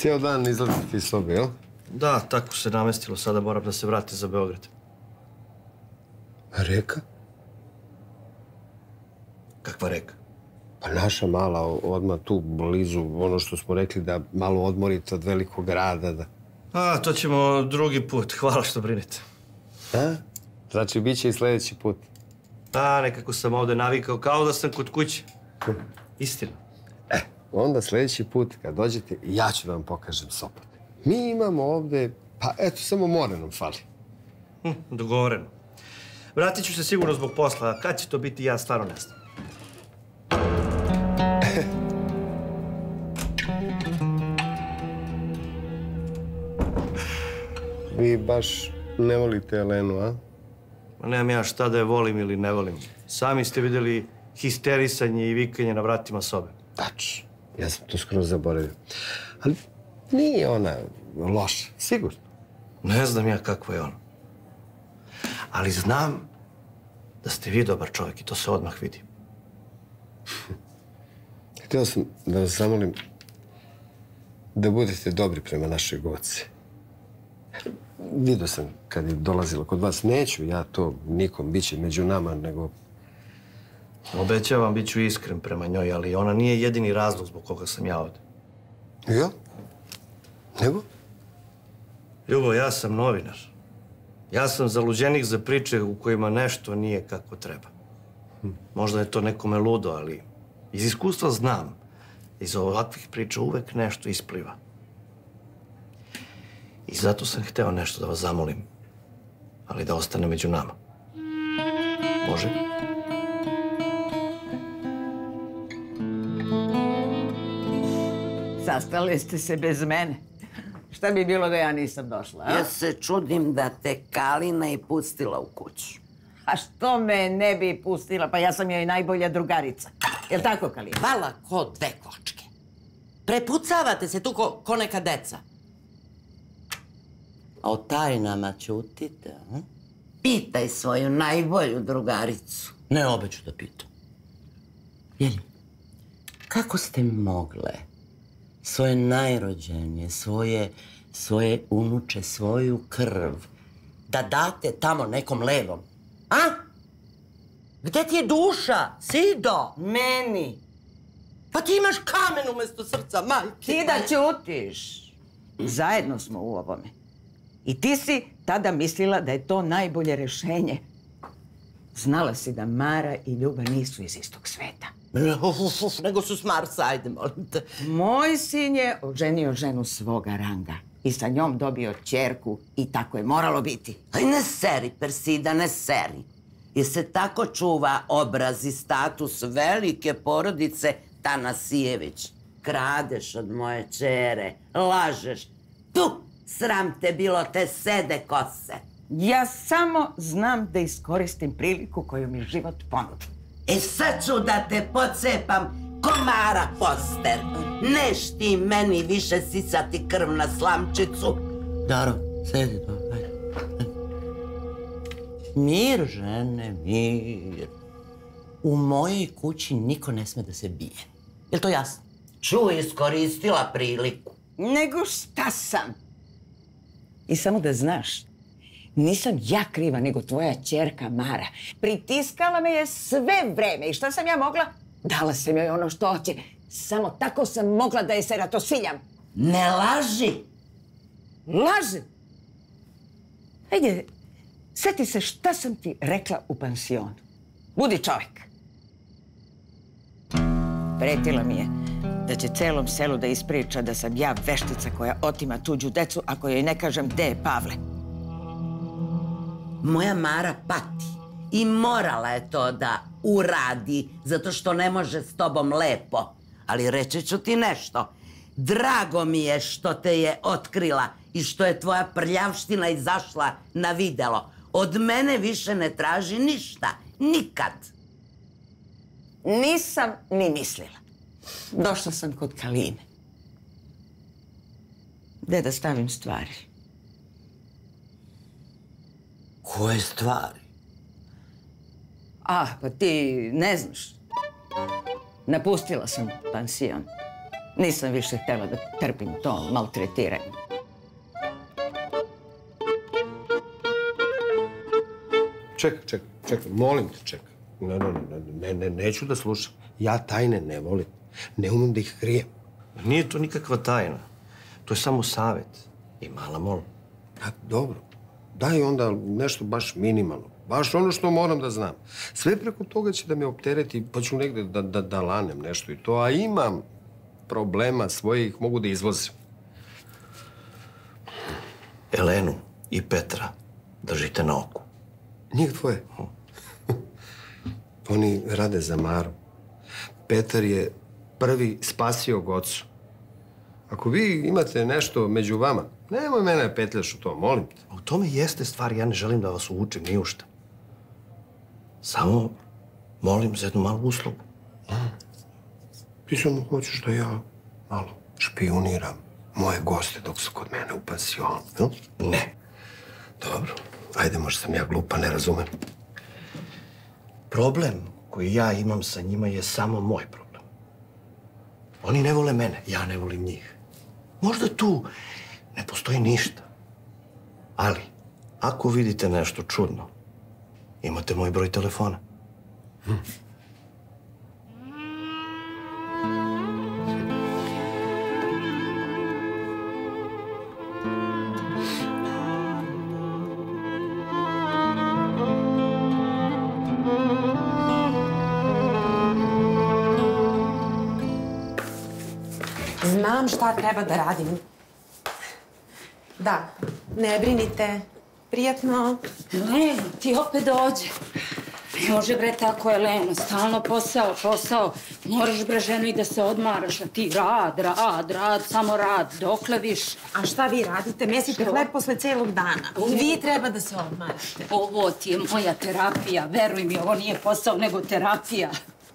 Cijel dan izlazite iz sobe, jel? Da, tako se namestilo. Sada moram da se vrati za Beograd. Reka? Kakva reka? Pa naša mala, odmah tu blizu, ono što smo rekli da malo odmorite od velikog grada, da... A, to ćemo drugi put. Hvala što brinete. A? Znači, bit će i sljedeći put. A, nekako sam ovde navikao, kao da sam kod kuće. Istina. Onda sljedeći put, kad dođete, ja ću da vam pokažem Sopot. Mi imamo ovde, pa eto, samo more nam fali. Dogovoreno. Vratit ću se sigurno zbog posla, a kad će to biti, ja stvarno ne znam. Vi baš ne volite Elenu, a? Nemam ja šta da je volim ili ne volim. Sami ste vidjeli histerisanje i vikanje na vratima sobe. Tačno. Ja sam to skoro zaboravio. Ali nije ona loša, sigurno. Ne znam ja kakva je ona. Ali znam da ste vi dobar čovjek i to se odmah vidi. Htio sam da vas zamolim da budete dobri prema našoj Goci. Vidio sam kad je dolazila kod vas. Neću ja to nikom, bit će među nama, nego... Obećavam, bit ću iskren prema njoj, ali ona nije jedini razlog zbog koga sam ja ovdje. Ja? Nego? Ljubo, ja sam novinar. Ja sam zaluđenik za priče u kojima nešto nije kako treba. Možda je to nekome ludo, ali iz iskustva znam. Iz ovakvih priča uvek nešto ispliva. I zato sam hteo nešto da vas zamolim, ali da ostane među nama. Može? Sastali ste se bez mene. Šta bi bilo da ja nisam došla, a? Ja se čudim da te Kalina i pustila u kuću. A što me ne bi pustila? Pa ja sam joj najbolja drugarica. Jel tako, Kalina? Vala ko dve kvočke. Prepucavate se tu ko neka deca. A o tajnama ćutite, a? Pitaj svoju najbolju drugaricu. Ne, obe ću da pitam. Jeli, kako ste mogle svoje najrođenije, svoje unuče, svoju krv da date tamo nekom levom? A? Gde ti je duša, Sido? Meni. Pa ti imaš kamen umjesto srca, majke. Ti da ćutiš. Zajedno smo u ovome. I ti si tada mislila da je to najbolje rješenje. Znala si da Mara i Ljuba nisu iz istog sveta. Nego su s Marsa, ajde, molim te. Moj sin je oženio ženu svoga ranga i sa njom dobio ćerku i tako je moralo biti. Aj, ne seri, Persida, ne seri. Jer se tako čuva obraz i status velike porodice Tanasijević. Kradeš od moje čere, lažeš. Tu, sram te bilo, te sede kose. Ja samo znam da iskoristim priliku koju mi život ponudi. E sad ću da te pocepam komara poster. Neš ti meni više sisati krv na slamčicu. Daro, sedi to, ajde. Mir, žene, mir. U mojoj kući niko ne sme da se bije. Je li to jasno? Čuj, iskoristila priliku. Nego šta sam? I samo da znaš, nisam ja kriva, nego tvoja ćerka Mara. Pritiskala me je sve vreme i šta sam ja mogla? Dala sam joj ono što hoće. Samo tako sam mogla da je se ratosiljam. Ne laži! Lažem? Ajde, sjeti se šta sam ti rekla u pansionu. Budi čovjek. Pretila mi je da će celom selu da ispriča da sam ja veštica koja otima tuđu decu ako joj ne kažem gde je Pavle. Moja Mara pati i morala je to da uradi zato što ne može s tobom lepo. Ali reći ću ti nešto. Drago mi je što te je otkrila i što je tvoja prljavština izašla na videlo. Od mene više ne traži ništa. Nikad. Nisam ni mislila. Došla sam kod Kaline. Gde da stavim stvari? Koje stvari? Pa ti ne znaš. Napustila sam pansion. Nisam više htjela da trpim to maltretiranje. Čekaj, molim te, čekaj. Ne, neću da slušam. Ja tajne ne volim. Ne umem da ih krijem. Nije to nikakva tajna. To je samo savjet i mala molba. Dobro, daj onda nešto baš minimalno. Baš ono što moram da znam. Sve preko toga će da me optereti, pa ću negde da lanem nešto i to. A imam problema svojih, mogu da izvozim. Elenu i Petra držite na oku. Njih dvoje. Oni rade za Maru. Petar je prvi spasio Gocu. Ako vi imate nešto među vama, nemoj mene petljaš u to, molim te. U tome jeste stvar, ja ne želim da vas uvučem ni u šta. Samo molim za jednu malu uslugu. Ti samo hoćeš da ja malo špijuniram moje goste dok su kod mene u pansionu, jel? Ne. Dobro, ajde, možda sam ja glupa, ne razumem. Problem koji ja imam sa njima je samo moj problem. Oni ne vole mene, ja ne volim njih. Možda tu ne postoji ništa. Ali, ako vidite nešto čudno, imate moj broj telefona. Znam šta treba da radim. Da, ne brinite. Prijatno. Leno, ti opet dođe. Ne može, bre, tako je, Leno. Stalno posao. Moraš, bre, ženo, i da se odmaraš. A ti rad, samo rad. Dokle više? A šta vi radite? Mesite hleb posle celog dana. Vi treba da se odmarate. Ovo ti je moja terapija. Veruj mi, ovo nije posao, nego terapija.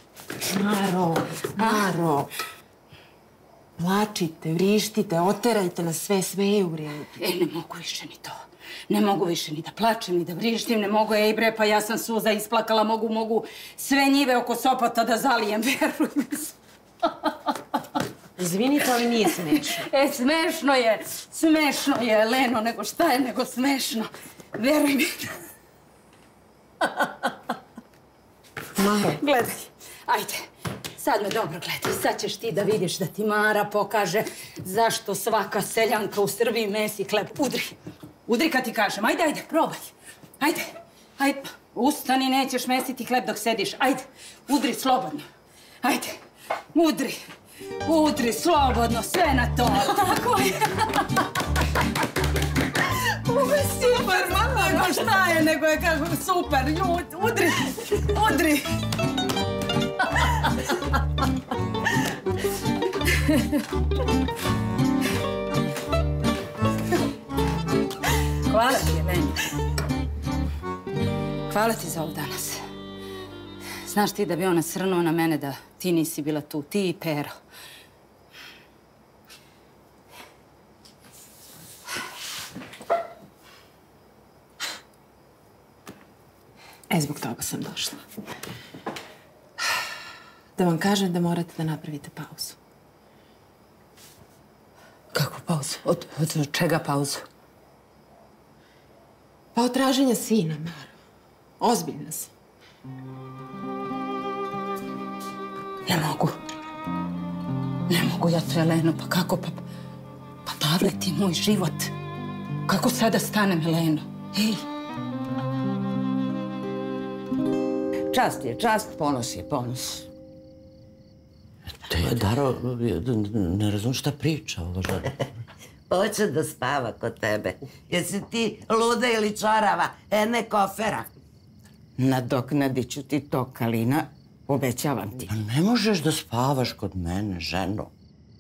Maro. Plačite, vrištite, oterajte na sve je u redu. Ne mogu više ni to. Ne mogu više ni da plačem, ni da vrištim, ne mogu, bre, pa ja sam suza isplakala, mogu sve njive oko Sopota da zalijem, veruj mi se. Izvinite, ali nije smešno. Smešno je, Leno, nego šta je nego smešno. Veruj mi. Maro. Gledaj, ajde. Sad me dobro gledaj, sad ćeš ti da vidiš da ti Mara pokaže zašto svaka seljanka u Srbiji mesi hleb. Udri kad ti kažem, ajde, probaj. Ajde, ustani, nećeš mesiti hleb dok sediš. Ajde, udri slobodno. Ajde, udri slobodno, sve na to. Tako je. Ovo je super, nego šta je, nego je kako super. Udri. Hvala ti, Elena. Hvala ti za ovo danas. Znaš ti da bi ona srnuo na mene da ti nisi bila tu, ti i Pero. Zbog toga sam došla. Da vam kažem da morate da napravite pauzu. Kakvu pauzu? Od čega pauzu? Pa od traženja sina, Maro. Ozbiljna sam. Ne mogu ja to, Eleno, pa kako? Pa Pavle, ti moj život. Kako sada stanem, Eleno? Ej! Čast je čast, ponos je ponos. Te, Daro, ne razum šta priča ova žena. Hoće da spava kod tebe. Jesi ti luda ili čorava? Ne kofera. Nadoknadit ću ti to, Kalina. Obećavam ti. Pa ne možeš da spavaš kod mene, ženo.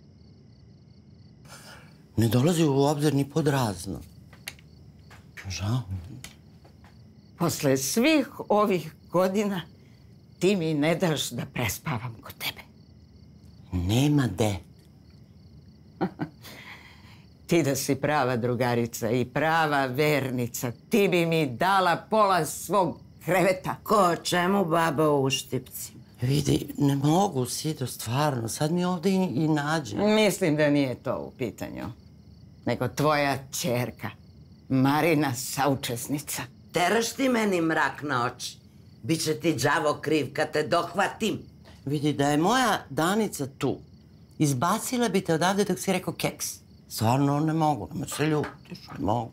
Ne dolazi u obzir ni pod razno. Žao. Posle svih ovih godina ti mi ne daš da prespavam kod tebe. Nema de. Ti da si prava drugarica i prava vernica, ti bi mi dala pola svog kreveta. Ko čemu baba u uštipcima? Vidi, ne mogu, Sido, stvarno. Sad mi ovdje i nađe. Mislim da nije to u pitanju. Nego tvoja ćerka, Marina, saučesnica. Teraš ti meni mrak na oči. Biće ti đavo kriv kad te dohvatim. Vidi, da je moja Danica tu, izbacila bi te odavde dok si rekao keks. Stvarno ne mogu, nema se ljutiš, ne mogu.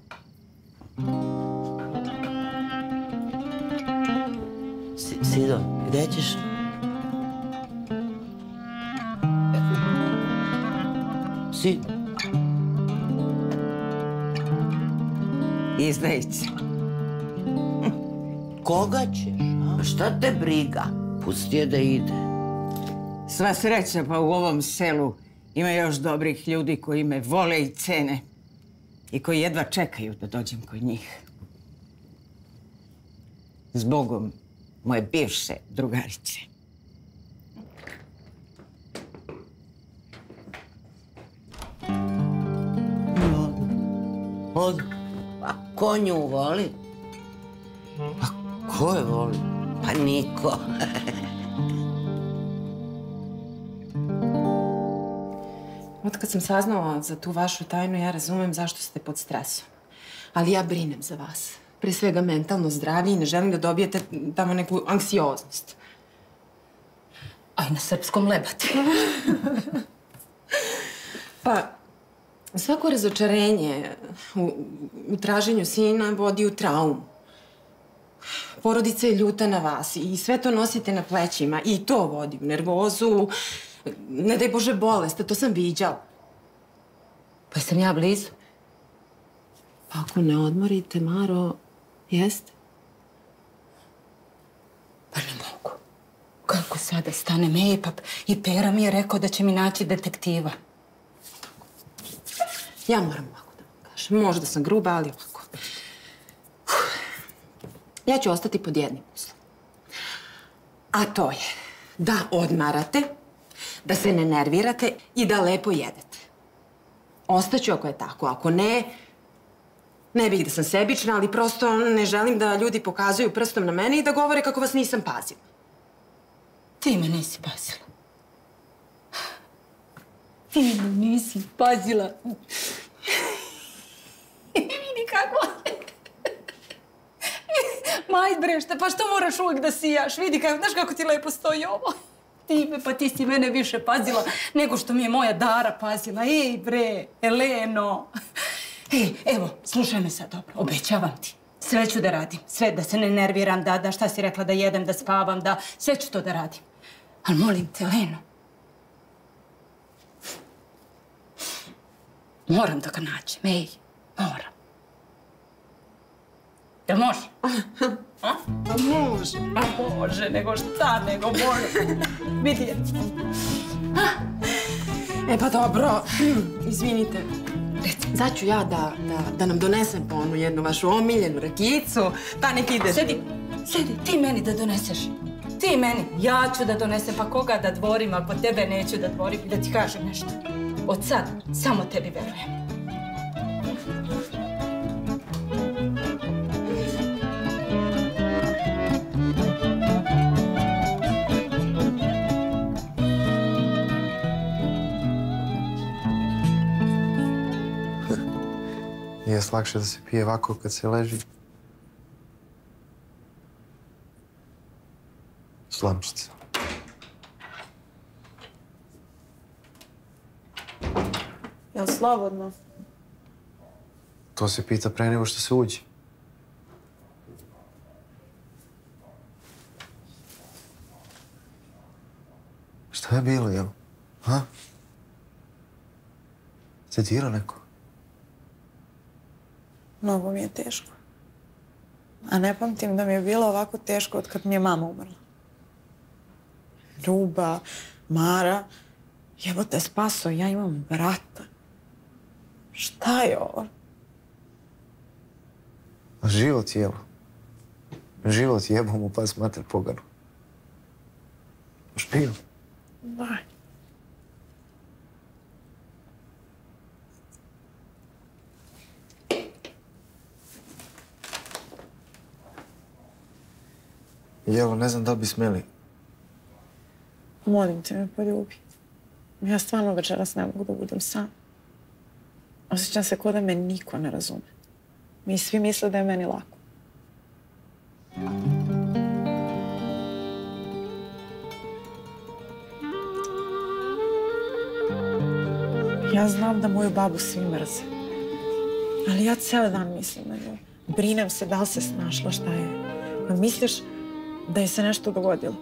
Sido, gdje ćeš? Sido. Izdajice. Koga ćeš, a? Šta te briga? Pusti je da ide. Sva sreća pa u ovom selu ima još dobrih ljudi koji me vole i cene i koji jedva čekaju da dođem kod njih. Zbogom moje bivše drugarice. Odu. A ko nju voli? Pa ko je voli? Pa niko. Otkad sam saznala za tu vašu tajnu, ja razumem zašto ste pod stresom. Ali ja brinem za vas. Pre svega mentalno zdravlje i ne želim da dobijete tamo neku anksioznost. A i na srpskom lebati. Pa, svako razočarenje u traženju sina vodi u traumu. Porodica je ljuta na vas i sve to nosite na plećima i to vodi u nervozu, ne daj Bože bolest, a to sam viđala. Pa sam ja blizu. Pa ako ne odmorite, Maro, jeste? Pa ne mogu. Kako sada stanem? I Pera mi je rekao da će mi naći detektiva. Ja moram ovako da vam kažem. Možda sam gruba, ali ovako. Ja ću ostati pod jednim uslovom. A to je da odmarate, da se ne nervirate i da lepo jedete. Ostaću ako je tako. Ako ne, ne bih da sam sebična, ali prosto ne želim da ljudi pokazuju prstom na mene i da govore kako vas nisam pazila. Ti me nisi pazila. Ti me nisi pazila. Vidi kako... Maj brešte, pa što moraš uvijek da sijaš? Vidi, znaš kako ti lepo stoji ovo? Pa ti si mene više pazila nego što mi je moja Dara pazila. Ej bre, Eleno. Ej, evo, slušaj me sad dobro, obećavam ti. Sve ću da radim, sve da se ne nerviram, da šta si rekla, da jedem, da spavam, da sve ću to da radim. Ali molim te, Eleno, moram da ga nađem, ej, moram. Jel može? Pa može. Pa može, nego šta, nego može. Vidi. E pa dobro, izvinite. Sad ću ja da nam donesem po onu jednu vašu omiljenu rakijicu, pa nek ide. Sedi, ti meni da doneseš. Ti meni. Ja ću da donesem, pa koga da dvorim, ako tebe neću da dvorim i da ti kažem nešto. Od sad samo tebi verujem. Nije lakše da se pije ovako kad se leži. Slamčica. Jel slobodno? To se pita pre nego što se uđe. Šta je bilo, jel? Ha? Se dirao neko? Mnogo mi je teško. A ne pamtim da mi je bilo ovako teško od kad mi je mama umrla. Ljuba, Mara, jebote spaso, ja imam brata. Šta je ovo? Život jebo. Život jebo mu pas mater poganu. Špiju. Daj. Jelo, ne znam da li bi smeli. Molim te me poljubi. Ja stvarno večeras ne mogu da budem sam. Osjećam se kao da me niko ne razume. Mi svi misle da je meni lako. Ja znam da moju babu svi mrze. Ali ja cijeli dan mislim na nju. Brinem se da li se snašla, šta je. A misliš da je se nešto dogodilo?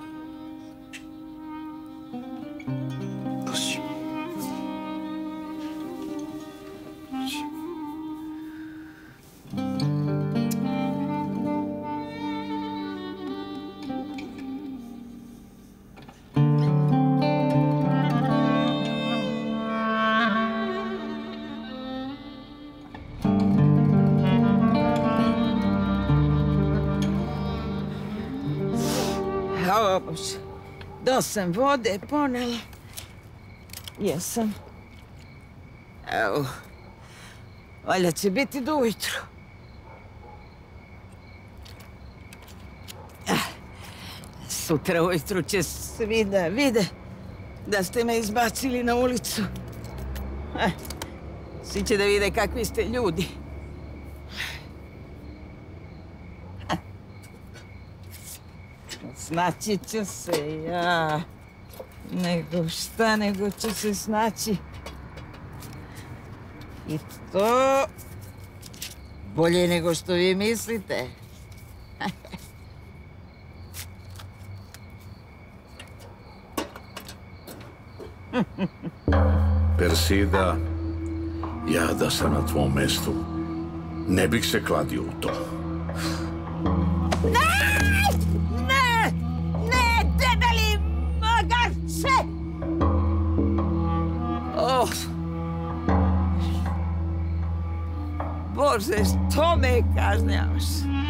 Pusti. Evo, Bože. Da sam vode ponela. Jesam. Evo. Valjda će biti do ujutru. Sutra ujutru će svi da vide da ste me izbacili na ulicu. Svi će da vide kakvi ste ljudi. Snaći ću se ja. Nego šta, nego ću se snaći. I to bolje nego što vi mislite. Persida, ja da sam na tvom mestu, ne bih se kladio u to. Ne, debeli magarče! Bože, što me kažnjavaš?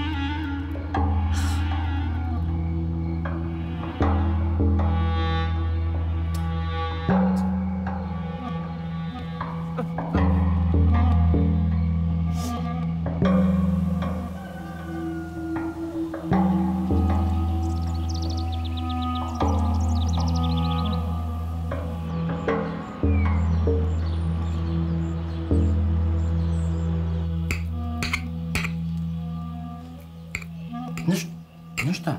Šta?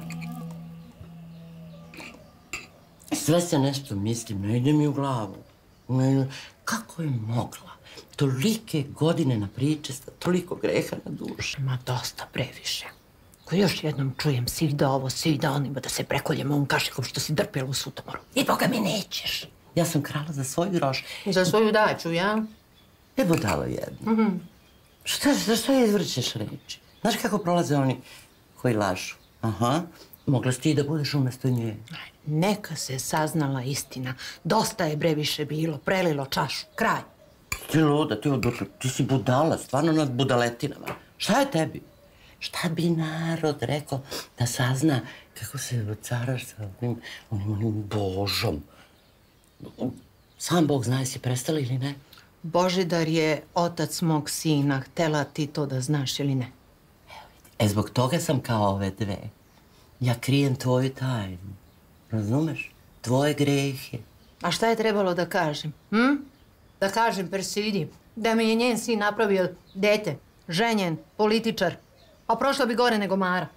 Sve se nešto mislim, ne ide mi u glavu. Kako je mogla tolike godine na priče, toliko greha na duši? Ma dosta previše. Ko još jednom čujem svi da ovo, svi da onima, da se prekoljemo ovom kašikom što si drpjela u Sutomoru. I boga mi nećeš. Ja sam krala za svoj groš. Za svoju daću, ja? Evo dalo jedno. Što izvrćeš reči? Znaš kako prolaze oni koji lažu? Aha, mogla si ti da budeš umjesto nje. Neka se saznala istina. Dosta je bre više bilo, prelilo čašu, kraj. Ti luda, ti si budala, stvarno nad budaletinama. Šta je tebi? Šta bi narod rekao da sazna kako se ocaraš sa onim Božom? Sam Bog zna jesi prestala ili ne? Božidar je otac mog sina, htela ti to da znaš ili ne? Zbog toga sam kao ove dve. Ja krijem tvoju tajnu. Razumeš? Tvoje grehe. A šta je trebalo da kažem? Da kažem Persidi da mi je njen sin napravio dete, ženjen, političar. A prošla bi gore nego Mara.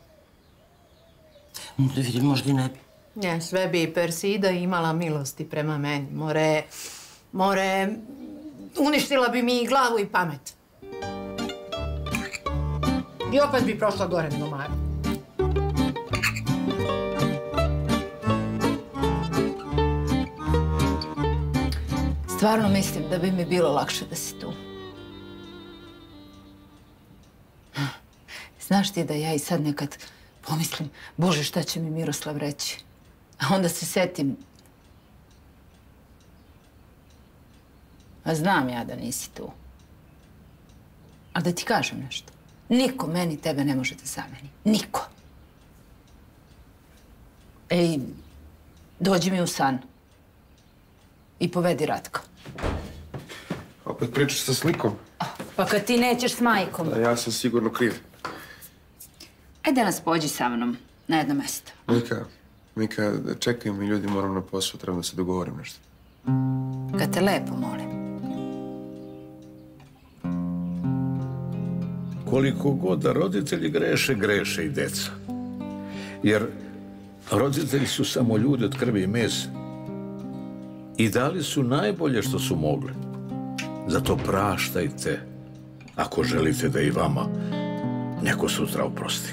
Da vidim, možda i ne bi. Ne, sve bi Persida imala milosti prema meni. More, uništila bi mi i glavu i pamet. I opet bi prošla gore nego Mara. Stvarno mislim da bi mi bilo lakše da si tu. Znaš ti da ja i sad nekad pomislim, Bože, šta će mi Miroslav reći? A onda se setim. A znam ja da nisi tu. A da ti kažem nešto. Niko meni tebe ne može da zameni. Niko. Ej, dođi mi u san. I povedi Ratka. Opet pričaš sa slikom? Pa kad ti nećeš s majkom. Da, ja sam sigurno kriv. Ajde nas pođi sa mnom na jedno mesto. Mika, Mika, čekaj mi ljudi, moram na posao, trebam da se dogovorim nešto. Kad te lepo molim. Koliko god da roditelji greše, greše i deca. Jer roditelji su samo ljudi od krvi i mesa. I dali su najbolje što su mogli. Zato praštajte, ako želite da i vama neko sutra oprosti.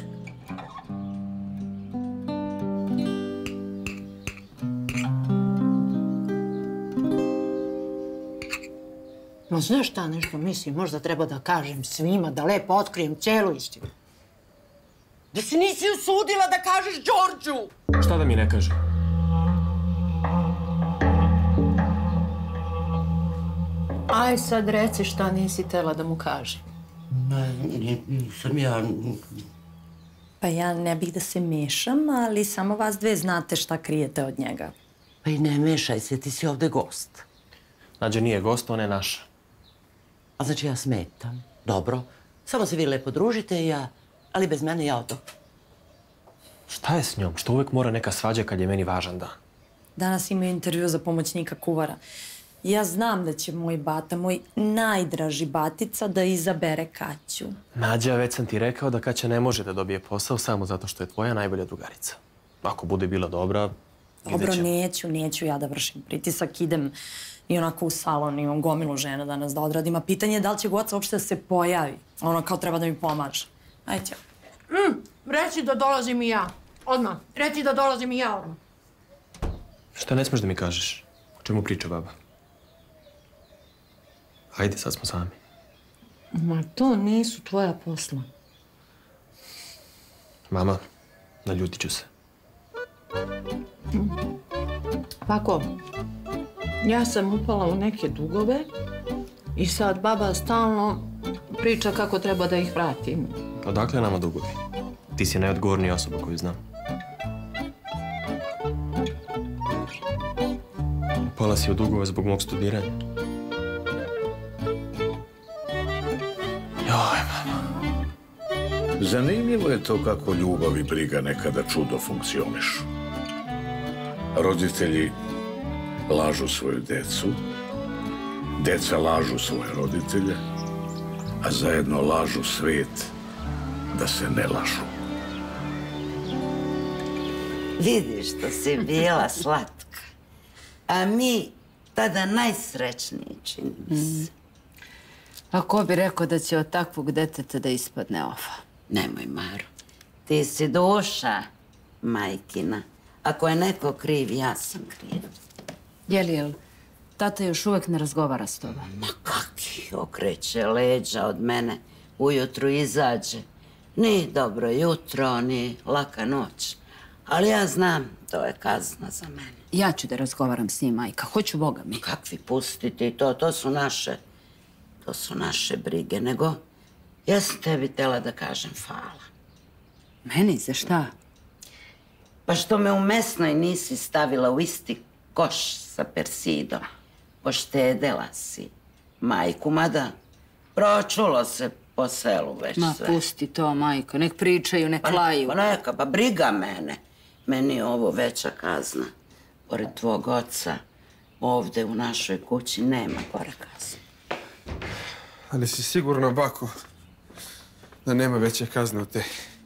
No, znaš šta nešto mislim? Možda treba da kažem svima, da lepo otkrijem cijelu istinu. Da se nisi usudila da kažeš Đorđu! Šta da mi ne kaže? Aj sad reci šta nisi tela da mu kaže. Nisam ja... Pa ja ne bih da se mešam, ali samo vas dve znate šta krijete od njega. Pa i ne mešaj se, ti si ovde gost. Nađa nije gost, ona je naša. A znači ja smetam. Dobro. Samo se vi lepo družite i ja... Ali bez mene ja odo. Šta je s njom? Što uvek mora neka svađa kad je meni važan dan? Danas imaju intervju za pomoćnika kuvara. Ja znam da će moj bata, moj najdraži batica, da izabere Kaću. Nađa, već sam ti rekao da Kaća ne može da dobije posao samo zato što je tvoja najbolja drugarica. Ako bude bila dobra, Dobro, neću ja da vršim pritisak. Idem i onako u salon, imam gomilu žena danas da odradim. A pitanje je da li će Goca uopšte da se pojavi. Ono kao treba da mi pomaže. Ajde. Reci da dolazim i ja. Odmah. Reci da dolazim i ja odmah. Šta ne smeš da mi kažeš? O čemu priča baba? Ajde, sad smo sami. Ma to nisu tvoja posla. Mama, naljutit ću se. Pako, ja sam upala u neke dugove i sad baba stalno priča kako treba da ih vratim. Odakle nama dugovi? Ti si najodgovornija osoba koju znam. Upala si u dugove zbog mog studiranja. Joj, mama. Zanimljivo je to kako ljubav i briga nekada čudo funkcionišu. Roditelji lažu svoju decu, deca lažu svoje roditelje, a zajedno lažu svet da se ne lažu. Vidiš što si bila slatka. A mi tada najsrećniji, čini mi se. A ko bi rekao da će od takvog deteta da ispadne ova? Nemoj, Maro. Ti si duša, majkina. Ako je neko kriv, ja sam kriv. Jel, tata još uvek ne razgovara s tobom? Ma kaki, okreće leđa od mene, ujutru izađe. Ni dobro jutro, ni laka noć. Ali ja znam, to je kazna za mene. Ja ću da razgovaram s njim, majka. Hoću Boga mi. Kakvi pustiti to? To su naše brige. Nego, ja sam tebi tela da kažem hvala. Meni? Za šta? Pa što me u mesnoj nisi stavila u isti koš sa Persidom. Poštedela si majku, mada pročulo se po selu već sve. Ma pusti to, majko. Nek pričaju, nek laju. Pa neka, pa briga mene. Meni je ovo veća kazna. Pored tvog oca, ovde u našoj kući nema gore kazne. Ali si sigurna, bako, da nema veće kazne od te?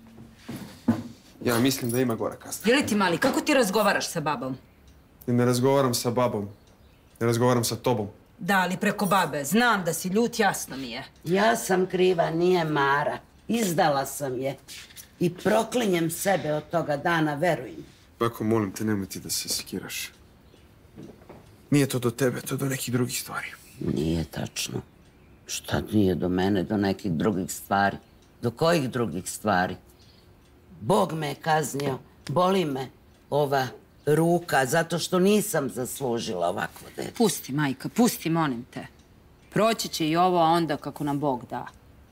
Ja mislim da ima gora kazna. Jeli ti, mali, kako ti razgovaraš sa babom? Ne razgovaram sa babom. Ne razgovaram sa tobom. Da, ali preko babe. Znam da si ljut, jasno mi je. Ja sam kriva, nije Mara. Izdala sam je. I proklinjem sebe od toga dana, veruj mi. Bako, molim te, nemoj ti da se sekiraš. Nije to do tebe, to do nekih drugih stvari. Nije tačno. Šta nije do mene, do nekih drugih stvari? Do kojih drugih stvari? Bog me je kaznio, boli me ova ruka, zato što nisam zaslužila ovakvo dete. Pusti, majka, pusti, molim te. Proći će i ovo, a onda kako nam Bog da.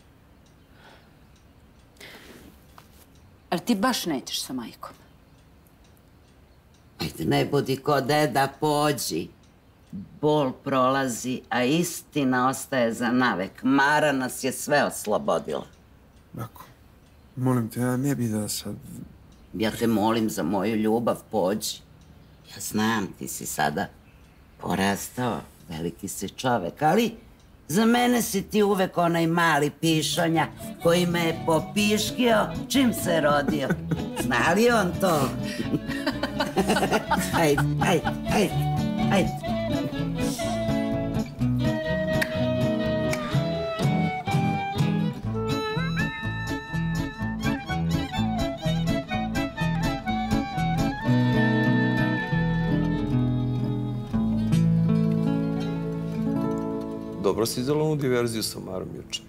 Ali ti baš nećeš sa majkom. Ajde, ne budi ko deda, pođi. Bol prolazi, a istina ostaje za navek. Mara nas je sve oslobodila. Bako, molim te, ja ne bi da sad... Ja te molim za moju ljubav, pođi. Ja znam, ti si sada porastao, veliki si čovek, ali za mene si ti uvek onaj mali pišonja koji me je popiškio čim se rodio. Zna li on to? Ajde, ajde, ajde, ajde. Dobro si izdala onu diverziju sa Marom juče.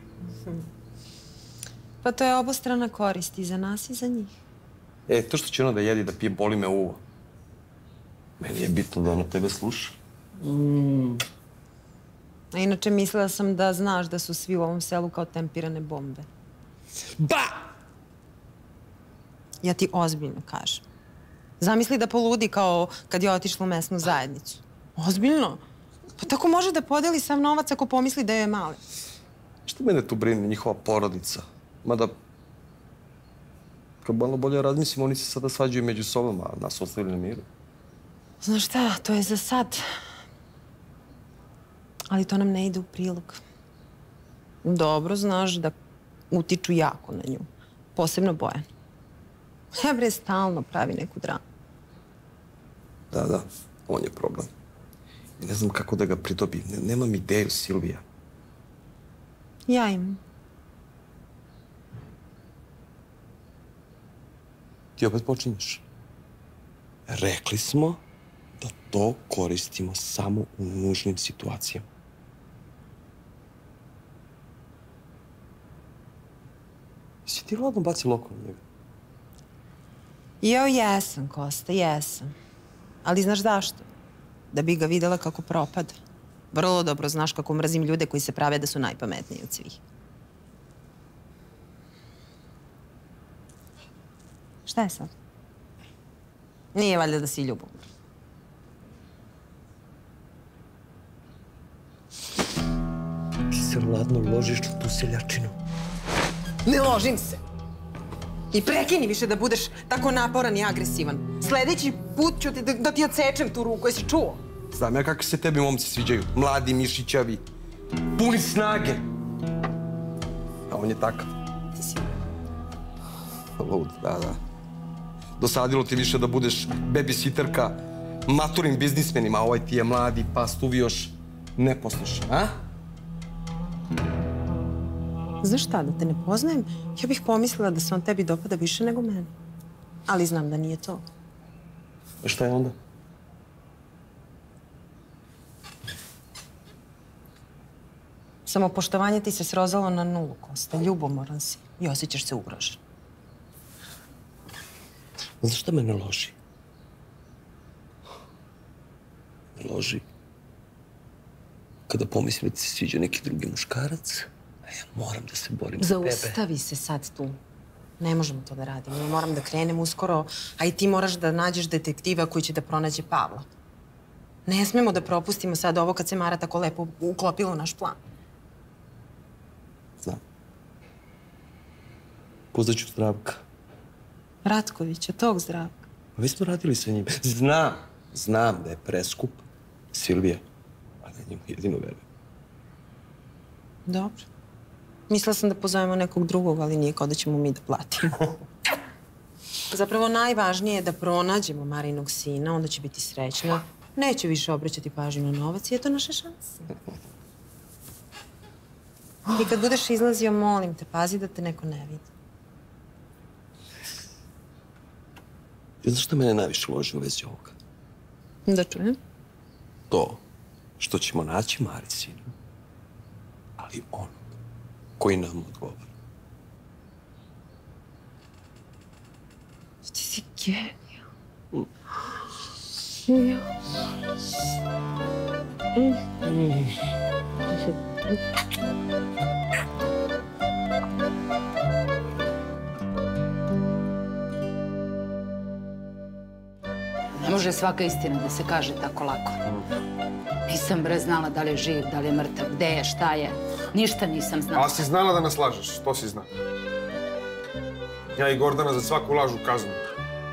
Pa to je obostrana korist i za nas i za njih. To što će ona da jedi, da pije, boli me uvo. Meni je bitno da ona tebe sluša. A inače, mislila sam da znaš da su svi u ovom selu kao tempirane bombe. Ba! Ja ti ozbiljno kažem. Zamisli da poludi kao kad je otišla u mesnu zajednicu. Ozbiljno? Pa tako može da podeli sav novac ako pomisli da je mali. Šta mene tu brine njihova porodica? Mada, kad malo bolje razmislim, oni se sada svađaju među sobom, a nas ostavili na miru. Znaš šta, to je za sad. Ali to nam ne ide u prilog. Dobro znaš da utiču jako na nju. Posebno Bojan. Bre, stalno pravi neku dramu. Da, on je problem. I ne znam kako da ga pridobim. Nemam ideju, Silvija. Ja imam. Ti opet počinješ. Rekli smo da to koristimo samo u nužnim situacijama. Jesi ti ladno baci loko na njega? Jesam, Kosta, jesam. Ali znaš zašto? Da bi ga videla kako propada. Vrlo dobro znaš kako mrzim ljude koji se prave da su najpametniji od svih. Šta je sad? Nije valjda da si ljubomor. Ti se ladno ložiš na tu seljačinu. Ne ložim se! I prekini više da budeš tako naporan i agresivan. Sljedeći put ću da ti odsečem tu ruku, jesi čuo? Znam ja kako se tebi momci sviđaju. Mladi, mišićavi, puni snage. A on je takav. Ti si... Lud, da. Dosadilo ti više da budeš babysitterka maturim biznismenima, a ovaj ti je mladi, pastuvi još neposlušan, a? Znaš šta, da te ne poznajem, ja bih pomislila da se on tebi dopada više nego meni. Ali znam da nije to. A šta je onda? Samopoštovanje ti se srozalo na nulu, Kosta. Ljubomoran si i osjećaš se ugrožen. Znaš šta mene loži? Loži kada pomislim da ti se sviđa neki drugi muškarac, a ja moram da se borim za tebe. Zaustavi se sad tu. Ne možemo to da radimo. Ja moram da krenem uskoro, a i ti moraš da nađeš detektiva koji će da pronađe Pavla. Ne smemo da propustimo sad ovo kad se Mara tako lepo uklopila u naš plan. Znam. Pozvaću Zdravka. Ratkovića, tog Zdravka. Pa mi smo radili sa njim. Znam da je preskup Silvija, ali na njemu jedino verujem. Dobro. Mislila sam da pozovemo nekog drugog, ali nije kao da ćemo mi da platimo. Zapravo najvažnije je da pronađemo Marinog sina, onda će biti srećna. Neće više obraćati pažnju na novac i eto naše šanse. I kad budeš izlazio, molim te, pazi da te neko ne vidi. I znaš što mene najviše loži u vezi ovoga? Da čujem. To što ćemo naći Mari sina, ali onog koji nam odgovara. Ti si genijal. Ne može svaka istina da se kaže tako lako. Nisam bre znala da li je živ, da li je mrtav, gde je, šta je. Ništa nisam znala. A si znala da nas lažeš, to si znala. Ja i Gordana za svaku lažu kaznu.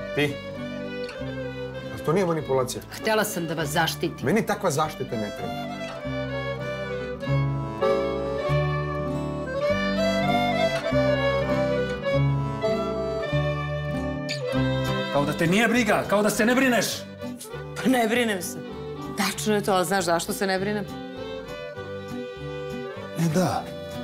Ti? A to nije manipulacija? Htjela sam da vas zaštitim. Meni takva zaštita ne treba. Kao da te nije briga, kao da se ne brineš. Pa ne brinem se. Tačno je to, ali znaš zašto se ne brinem? Da.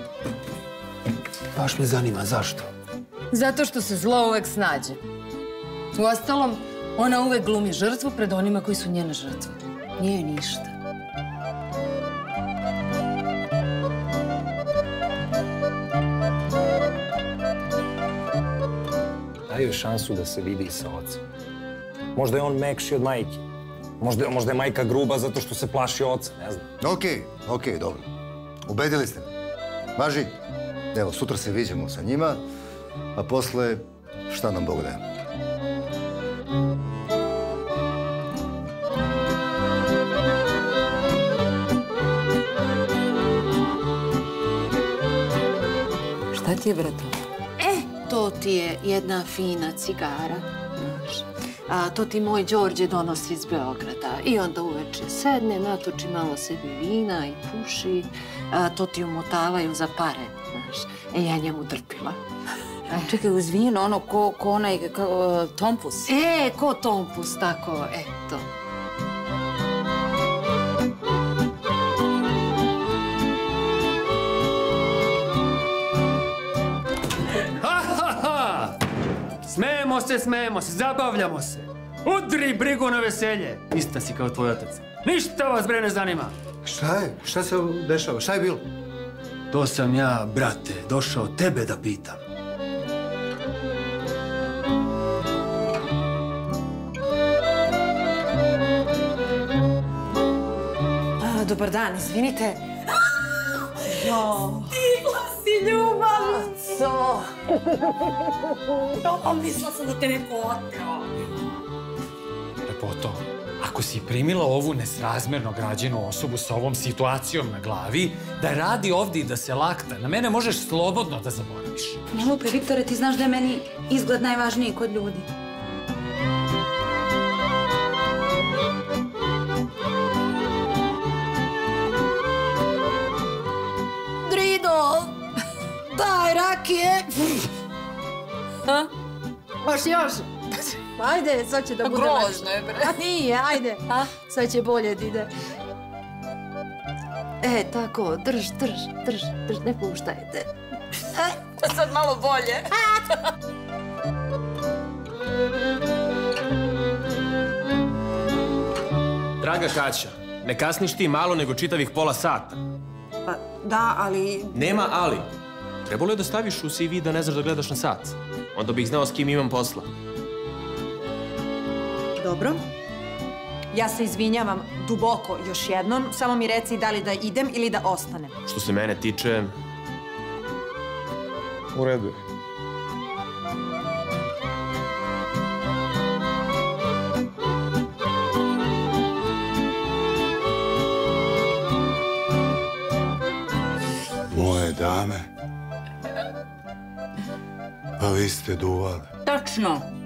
Baš me zanima zašto. Zato što se zlo uvek snađe. Uostalom, ona uvek glumi žrtvu pred onima koji su njena žrtva. Nije ništa. Daju šansu da se vidi sa ocem. Možda je on mekši od majke. Možda je majka gruba zato što se plaši oca, ne znam. Okej, dobro. Ubedili ste me. Važi. Evo, sutra se viđemo sa njima, a posle šta nam Bog daje. Šta ti je, brato? To ti je jedna fina cigara, znaš. To ti moj Đorđe donosi iz Beograda. I onda uveče sedne, natoči malo sebi vina i puši. To ti umotavaju za pare, znaš. Ja njemu drpila. Čekaj, uz vino, ono, ko onaj, tompus. Ko tompus, tako, eto. Smejemo se, zabavljamo se. Udri brigu na veselje. Ista si kao tvoj otac. Ništa vas, bre, ne zanima. Šta je? Šta se dešava? Šta je bilo? To sam ja, brate, došao tebe da pitam. Dobar dan, izvinite. Stigla si, ljubavnico! Mislila sam da te neko oteo. Lepoto, ako si primila ovu nesrazmerno građenu osobu sa ovom situacijom na glavi, da radi ovdje i da se lakta, na mene možeš slobodno da zaboraviš. Ne lupi, Viktore, ti znaš da je meni izgled najvažniji kod ljudi. Daj rakije! Baš još? Ajde, sad će da bude lepše. Grozno je, bre. Nije, ajde. Sad će bolje da ide. Tako, drž, ne puštajte. Sad malo bolje. Draga Kaća, ne kasniš ti malo nego čitavih pola sata. Pa da, ali... Nema ali. Trebalo je da staviš u CV da ne znaš da gledaš na sat. Onda bih znao s kim imam posla. Dobro. Ja se izvinjavam duboko još jednom. Samo mi reci da li da idem ili da ostanem. Što se mene tiče... U redu je. Moje dame, pa vi ste duvali. Tačno.